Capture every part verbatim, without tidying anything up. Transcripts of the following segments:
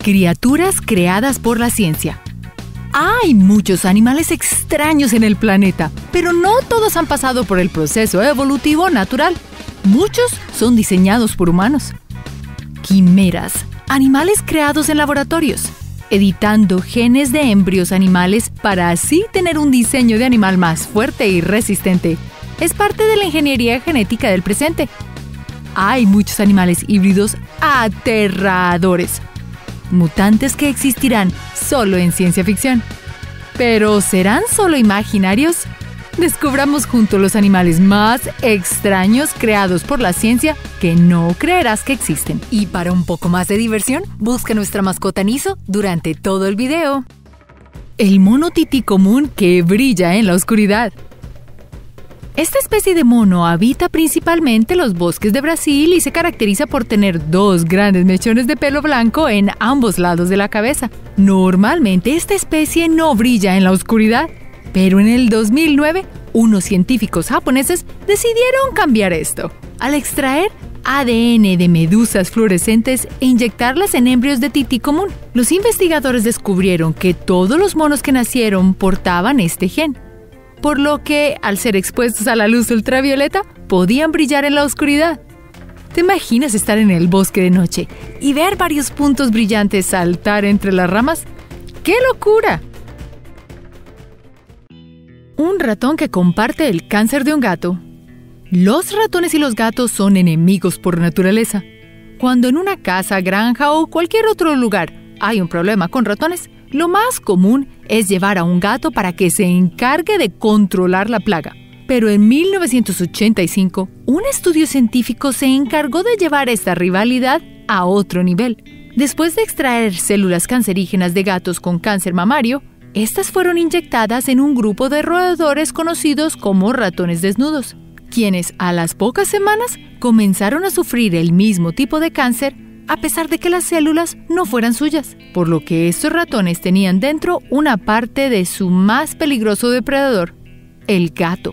Criaturas creadas por la ciencia. Hay muchos animales extraños en el planeta, pero no todos han pasado por el proceso evolutivo natural. Muchos son diseñados por humanos. Quimeras, animales creados en laboratorios, editando genes de embrios animales para así tener un diseño de animal más fuerte y resistente. Es parte de la ingeniería genética del presente. Hay muchos animales híbridos aterradores, mutantes que existirán solo en ciencia ficción. ¿Pero serán solo imaginarios? Descubramos juntos los animales más extraños creados por la ciencia que no creerás que existen. Y para un poco más de diversión, busca nuestra mascota Niso durante todo el video. El mono tití común que brilla en la oscuridad. Esta especie de mono habita principalmente los bosques de Brasil y se caracteriza por tener dos grandes mechones de pelo blanco en ambos lados de la cabeza. Normalmente esta especie no brilla en la oscuridad, pero en el dos mil nueve, unos científicos japoneses decidieron cambiar esto. Al extraer A D N de medusas fluorescentes e inyectarlas en embrios de tití común, los investigadores descubrieron que todos los monos que nacieron portaban este gen, por lo que, al ser expuestos a la luz ultravioleta, podían brillar en la oscuridad. ¿Te imaginas estar en el bosque de noche y ver varios puntos brillantes saltar entre las ramas? ¡Qué locura! Un ratón que comparte el cáncer de un gato. Los ratones y los gatos son enemigos por naturaleza. Cuando en una casa, granja o cualquier otro lugar hay un problema con ratones, lo más común es llevar a un gato para que se encargue de controlar la plaga. Pero en mil novecientos ochenta y cinco, un estudio científico se encargó de llevar esta rivalidad a otro nivel. Después de extraer células cancerígenas de gatos con cáncer mamario, estas fueron inyectadas en un grupo de roedores conocidos como ratones desnudos, quienes a las pocas semanas comenzaron a sufrir el mismo tipo de cáncer a pesar de que las células no fueran suyas, por lo que estos ratones tenían dentro una parte de su más peligroso depredador, el gato.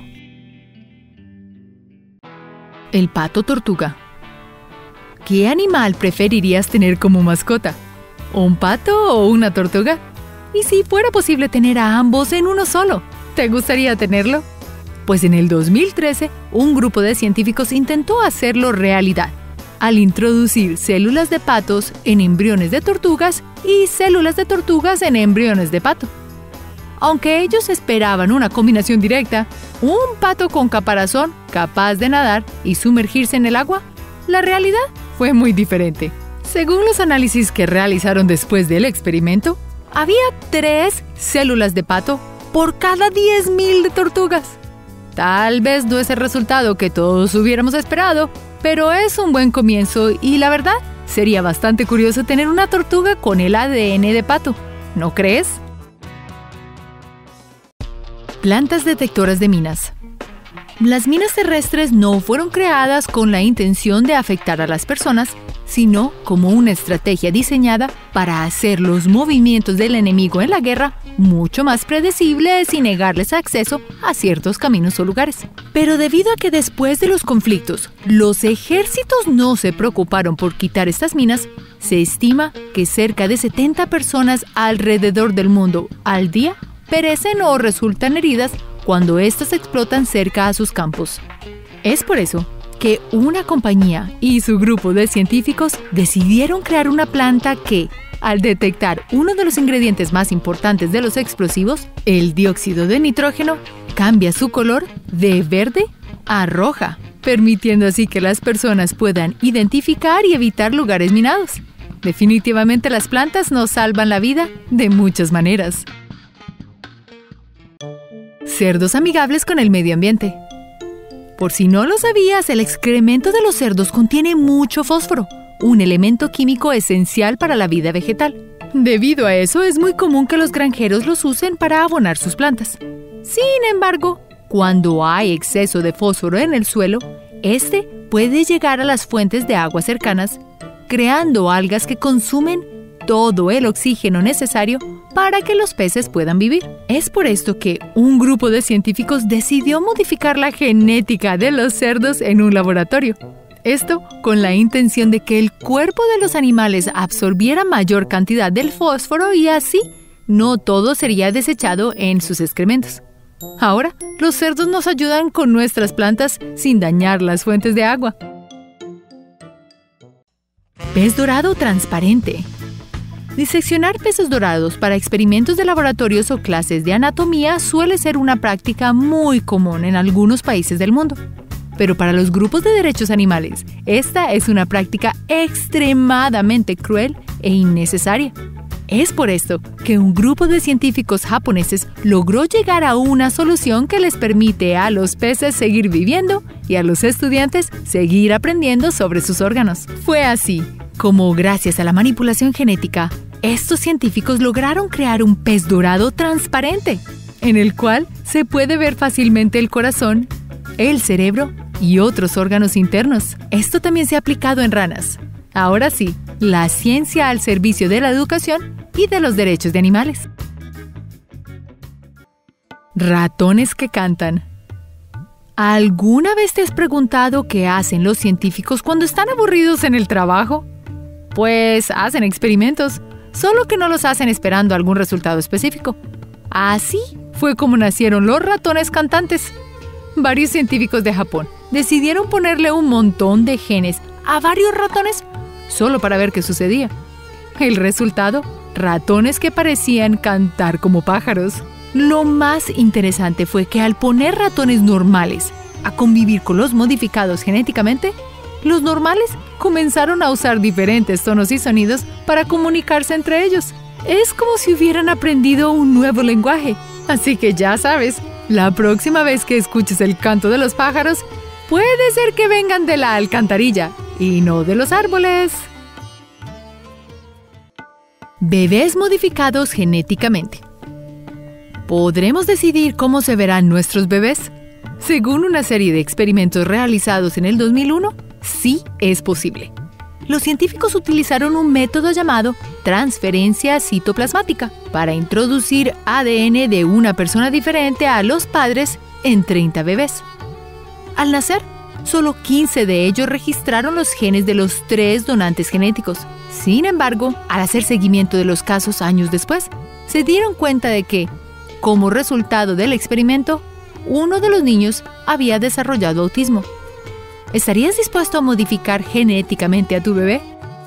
El pato tortuga. ¿Qué animal preferirías tener como mascota? ¿Un pato o una tortuga? ¿Y si fuera posible tener a ambos en uno solo? ¿Te gustaría tenerlo? Pues en el dos mil trece, un grupo de científicos intentó hacerlo realidad, al introducir células de patos en embriones de tortugas y células de tortugas en embriones de pato. Aunque ellos esperaban una combinación directa, un pato con caparazón capaz de nadar y sumergirse en el agua, la realidad fue muy diferente. Según los análisis que realizaron después del experimento, había tres células de pato por cada diez mil de tortugas. Tal vez no es el resultado que todos hubiéramos esperado, pero es un buen comienzo y la verdad, sería bastante curioso tener una tortuga con el A D N de pato, ¿no crees? Plantas detectoras de minas. Las minas terrestres no fueron creadas con la intención de afectar a las personas, sino como una estrategia diseñada para hacer los movimientos del enemigo en la guerra mucho más predecibles y negarles acceso a ciertos caminos o lugares. Pero debido a que después de los conflictos, los ejércitos no se preocuparon por quitar estas minas, se estima que cerca de setenta personas alrededor del mundo al día perecen o resultan heridas cuando éstas explotan cerca a sus campos. Es por eso que una compañía y su grupo de científicos decidieron crear una planta que, al detectar uno de los ingredientes más importantes de los explosivos, el dióxido de nitrógeno, cambia su color de verde a roja, permitiendo así que las personas puedan identificar y evitar lugares minados. Definitivamente las plantas nos salvan la vida de muchas maneras. Cerdos amigables con el medio ambiente. Por si no lo sabías, el excremento de los cerdos contiene mucho fósforo, un elemento químico esencial para la vida vegetal. Debido a eso, es muy común que los granjeros los usen para abonar sus plantas. Sin embargo, cuando hay exceso de fósforo en el suelo, este puede llegar a las fuentes de agua cercanas, creando algas que consumen todo el oxígeno necesario para que los peces puedan vivir. Es por esto que un grupo de científicos decidió modificar la genética de los cerdos en un laboratorio. Esto con la intención de que el cuerpo de los animales absorbiera mayor cantidad del fósforo y así no todo sería desechado en sus excrementos. Ahora, los cerdos nos ayudan con nuestras plantas sin dañar las fuentes de agua. Pez dorado transparente. Diseccionar peces dorados para experimentos de laboratorios o clases de anatomía suele ser una práctica muy común en algunos países del mundo. Pero para los grupos de derechos animales, esta es una práctica extremadamente cruel e innecesaria. Es por esto que un grupo de científicos japoneses logró llegar a una solución que les permite a los peces seguir viviendo y a los estudiantes seguir aprendiendo sobre sus órganos. Fue así como, gracias a la manipulación genética, estos científicos lograron crear un pez dorado transparente, en el cual se puede ver fácilmente el corazón, el cerebro y otros órganos internos. Esto también se ha aplicado en ranas. Ahora sí, la ciencia al servicio de la educación y de los derechos de animales. Ratones que cantan. ¿Alguna vez te has preguntado qué hacen los científicos cuando están aburridos en el trabajo? Pues hacen experimentos, solo que no los hacen esperando algún resultado específico. Así fue como nacieron los ratones cantantes. Varios científicos de Japón decidieron ponerle un montón de genes a varios ratones solo para ver qué sucedía. El resultado, ratones que parecían cantar como pájaros. Lo más interesante fue que al poner ratones normales a convivir con los modificados genéticamente, los normales comenzaron a usar diferentes tonos y sonidos para comunicarse entre ellos. Es como si hubieran aprendido un nuevo lenguaje. Así que ya sabes, la próxima vez que escuches el canto de los pájaros, puede ser que vengan de la alcantarilla y no de los árboles. Bebés modificados genéticamente. ¿Podremos decidir cómo se verán nuestros bebés? Según una serie de experimentos realizados en el dos mil uno, sí es posible. Los científicos utilizaron un método llamado transferencia citoplasmática para introducir A D N de una persona diferente a los padres en treinta bebés. Al nacer, solo quince de ellos registraron los genes de los tres donantes genéticos. Sin embargo, al hacer seguimiento de los casos años después, se dieron cuenta de que, como resultado del experimento, uno de los niños había desarrollado autismo. ¿Estarías dispuesto a modificar genéticamente a tu bebé?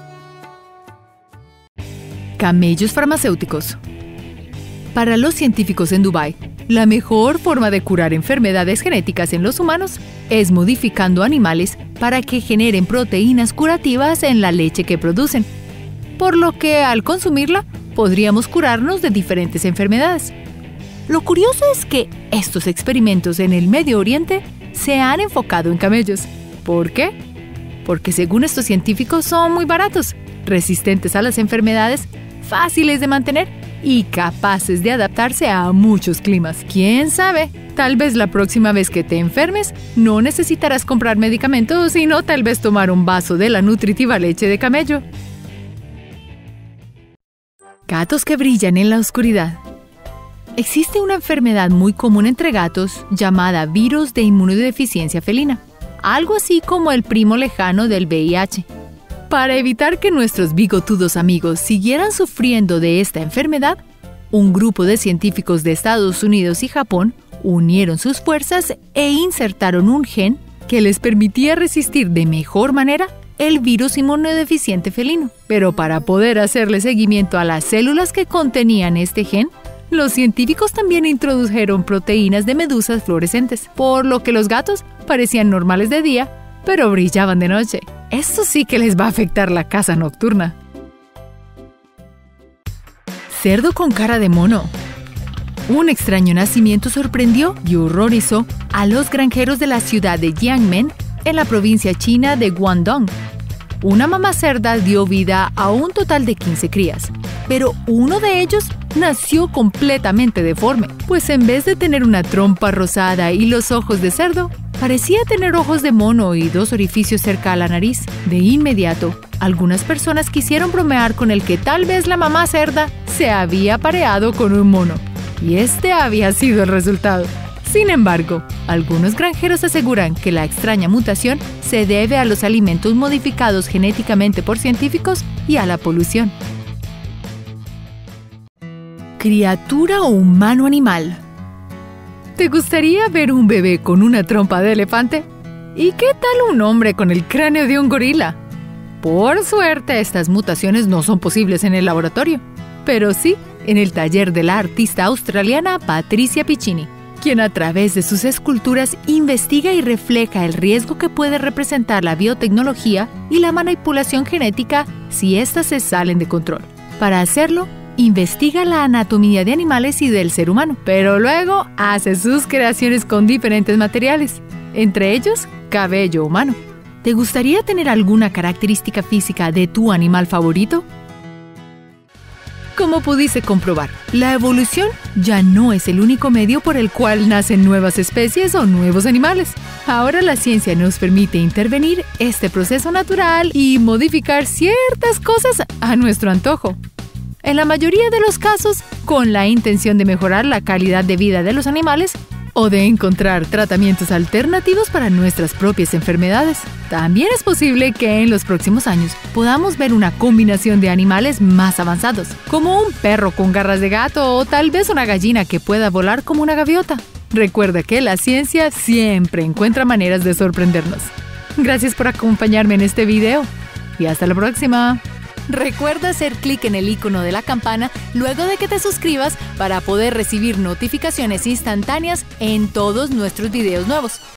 Camellos farmacéuticos. Para los científicos en Dubái, la mejor forma de curar enfermedades genéticas en los humanos es modificando animales para que generen proteínas curativas en la leche que producen, por lo que al consumirla podríamos curarnos de diferentes enfermedades. Lo curioso es que estos experimentos en el Medio Oriente se han enfocado en camellos. ¿Por qué? Porque según estos científicos son muy baratos, resistentes a las enfermedades, fáciles de mantener y capaces de adaptarse a muchos climas. ¿Quién sabe? Tal vez la próxima vez que te enfermes no necesitarás comprar medicamentos, sino tal vez tomar un vaso de la nutritiva leche de camello. Gatos que brillan en la oscuridad. Existe una enfermedad muy común entre gatos llamada virus de inmunodeficiencia felina, algo así como el primo lejano del V I H. Para evitar que nuestros bigotudos amigos siguieran sufriendo de esta enfermedad, un grupo de científicos de Estados Unidos y Japón unieron sus fuerzas e insertaron un gen que les permitía resistir de mejor manera el virus inmunodeficiente felino. Pero para poder hacerle seguimiento a las células que contenían este gen, los científicos también introdujeron proteínas de medusas fluorescentes, por lo que los gatos parecían normales de día, pero brillaban de noche. Esto sí que les va a afectar la caza nocturna. Cerdo con cara de mono. Un extraño nacimiento sorprendió y horrorizó a los granjeros de la ciudad de Jiangmen, en la provincia china de Guangdong. Una mamá cerda dio vida a un total de quince crías, pero uno de ellos nació completamente deforme, pues en vez de tener una trompa rosada y los ojos de cerdo, parecía tener ojos de mono y dos orificios cerca a la nariz. De inmediato, algunas personas quisieron bromear con el que tal vez la mamá cerda se había apareado con un mono, y este había sido el resultado. Sin embargo, algunos granjeros aseguran que la extraña mutación se debe a los alimentos modificados genéticamente por científicos y a la polución. Criatura humano-animal. ¿Te gustaría ver un bebé con una trompa de elefante? ¿Y qué tal un hombre con el cráneo de un gorila? Por suerte, estas mutaciones no son posibles en el laboratorio, pero sí en el taller de la artista australiana Patricia Piccini, quien a través de sus esculturas investiga y refleja el riesgo que puede representar la biotecnología y la manipulación genética si éstas se salen de control. Para hacerlo, investiga la anatomía de animales y del ser humano, pero luego hace sus creaciones con diferentes materiales, entre ellos cabello humano. ¿Te gustaría tener alguna característica física de tu animal favorito? Como pudiste comprobar, la evolución ya no es el único medio por el cual nacen nuevas especies o nuevos animales. Ahora la ciencia nos permite intervenir este proceso natural y modificar ciertas cosas a nuestro antojo. En la mayoría de los casos, con la intención de mejorar la calidad de vida de los animales o de encontrar tratamientos alternativos para nuestras propias enfermedades. También es posible que en los próximos años podamos ver una combinación de animales más avanzados, como un perro con garras de gato o tal vez una gallina que pueda volar como una gaviota. Recuerda que la ciencia siempre encuentra maneras de sorprendernos. Gracias por acompañarme en este video y hasta la próxima. Recuerda hacer clic en el icono de la campana luego de que te suscribas para poder recibir notificaciones instantáneas en todos nuestros videos nuevos.